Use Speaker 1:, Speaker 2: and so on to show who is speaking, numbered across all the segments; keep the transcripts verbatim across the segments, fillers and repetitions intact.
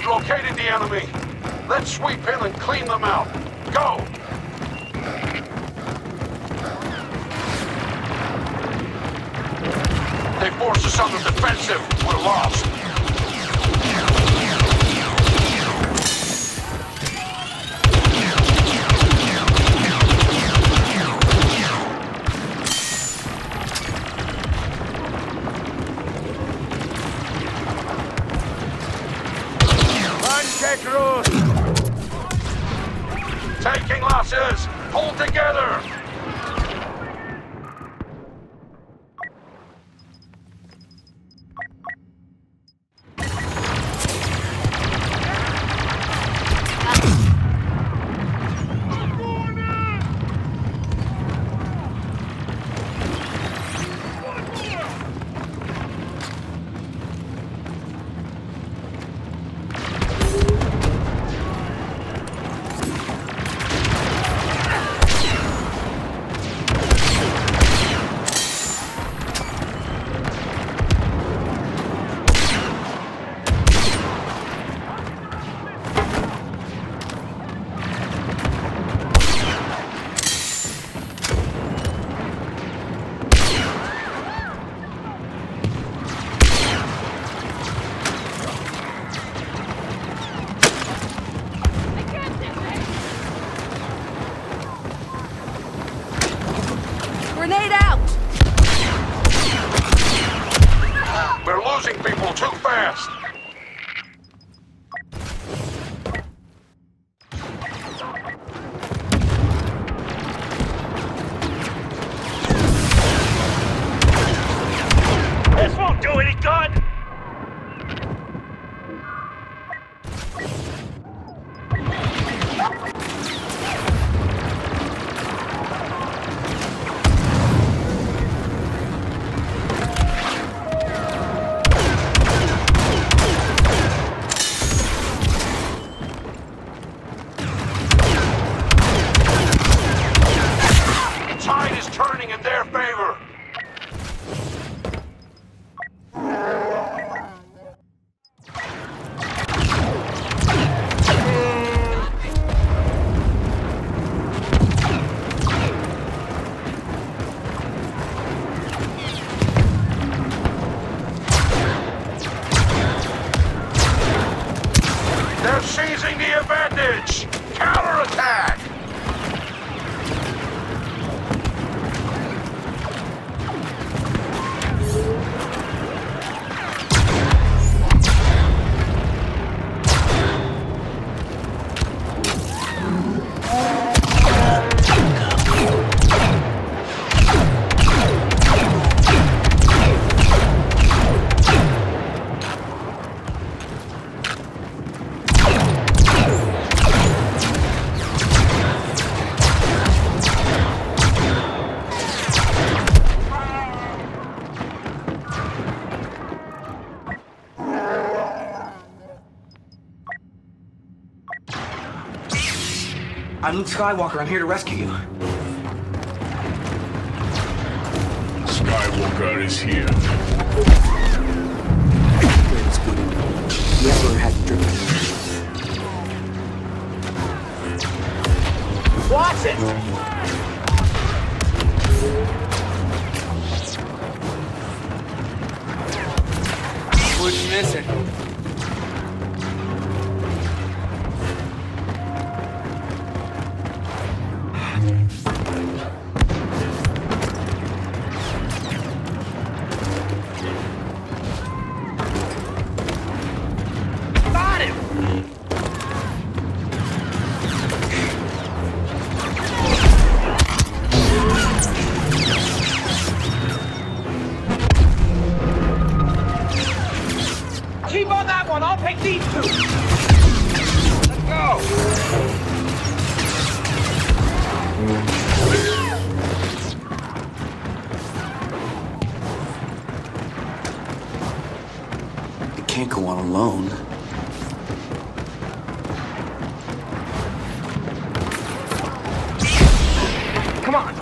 Speaker 1: We've located the enemy. Let's sweep in and clean them out. Go! They forced us on the defensive. We're lost. Taking losses! Hold together!
Speaker 2: Grenade out!
Speaker 1: We're losing people too fast!
Speaker 3: This won't do any good!
Speaker 1: In their favor. They're seizing the advantage. Counterattack.
Speaker 4: I'm Luke Skywalker. I'm here to rescue you.
Speaker 5: Skywalker is here.
Speaker 4: It's good. The Emperor had driven.
Speaker 3: Watch it!
Speaker 4: What's missing?
Speaker 3: Keep on that one, I'll take these two! Let's go!
Speaker 4: It can't go on alone.
Speaker 3: Come on!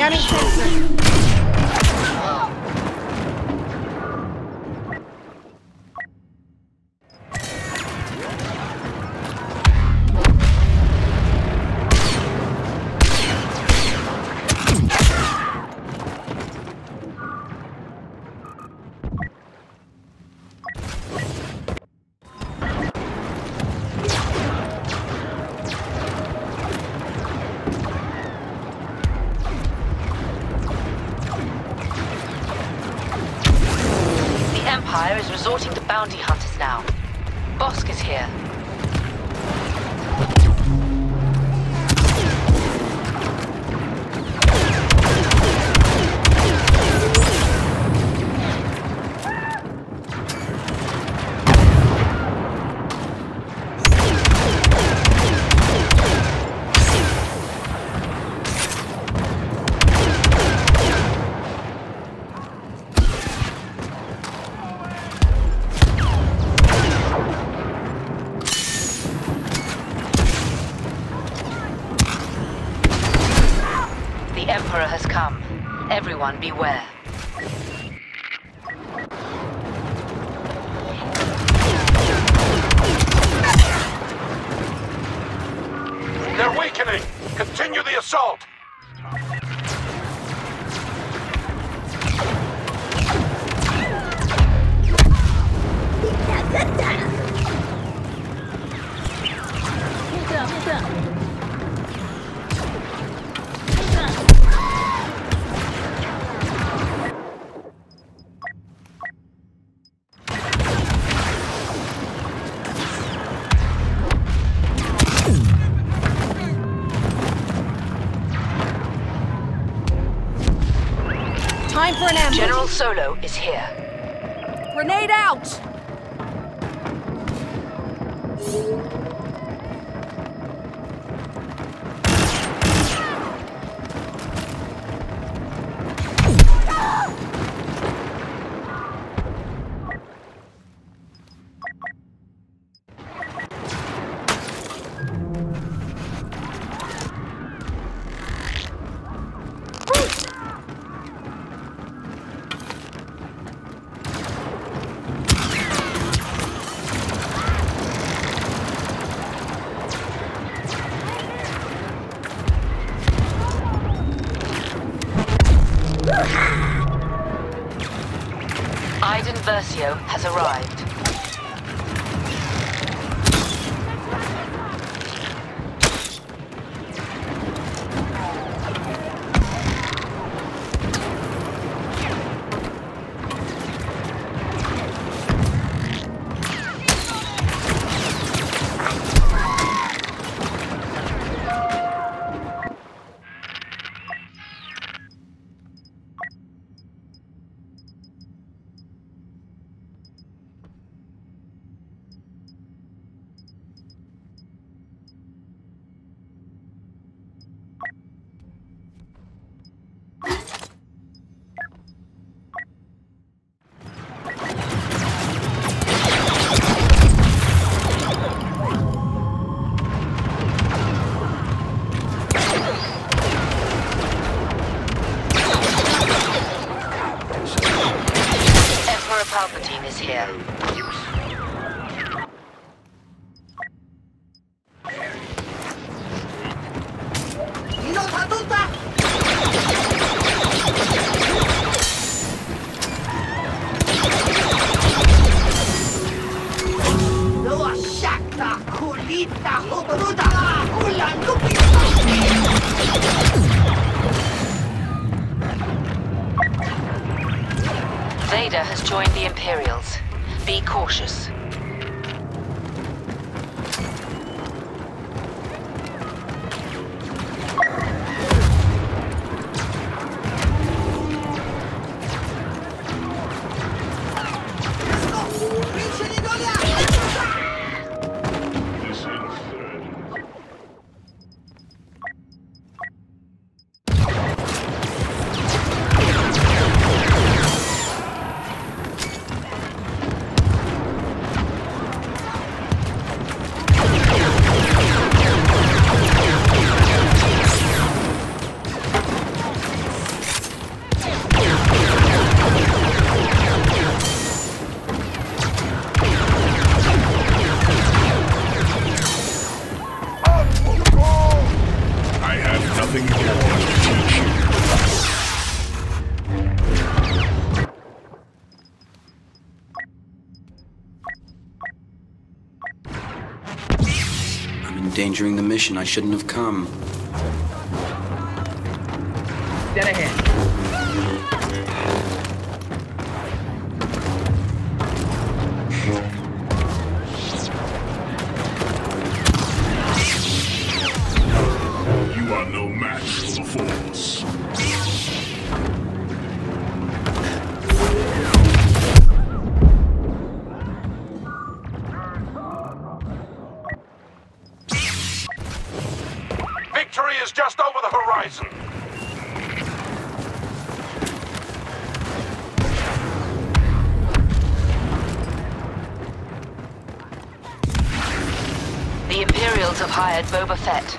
Speaker 2: Scanning sensor.
Speaker 5: Empire is resorting to bounty hunters now. Bosk is here. The Emperor has come. Everyone beware.
Speaker 1: They're weakening! Continue the assault!
Speaker 2: Time for an ambush.
Speaker 5: General Solo is here.
Speaker 2: Grenade out!
Speaker 5: Iden Versio has arrived. Palpatine is here. Vader has joined the Imperials. Be cautious.
Speaker 4: Endangering the mission. I shouldn't have come.
Speaker 3: Dead ahead.
Speaker 1: You are no match for the Force. Victory is just over the horizon.
Speaker 5: The Imperials have hired Boba Fett.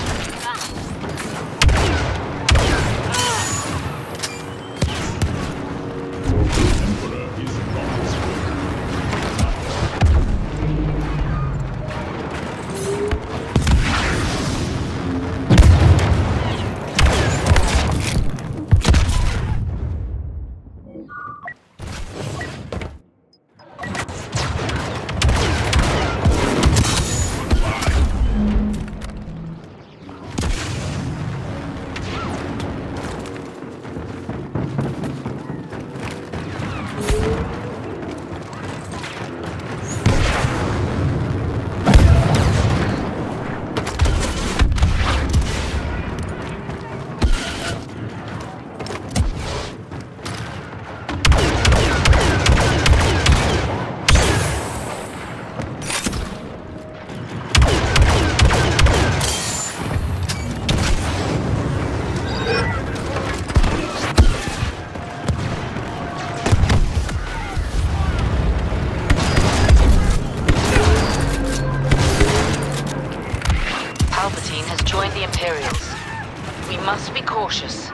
Speaker 5: Palpatine has joined the Imperials. We must be cautious.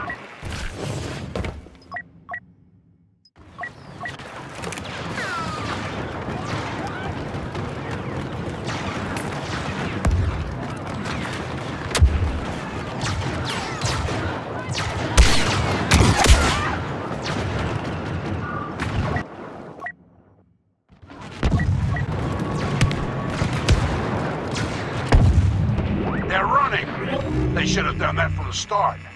Speaker 1: They're running. They should have done that from the start.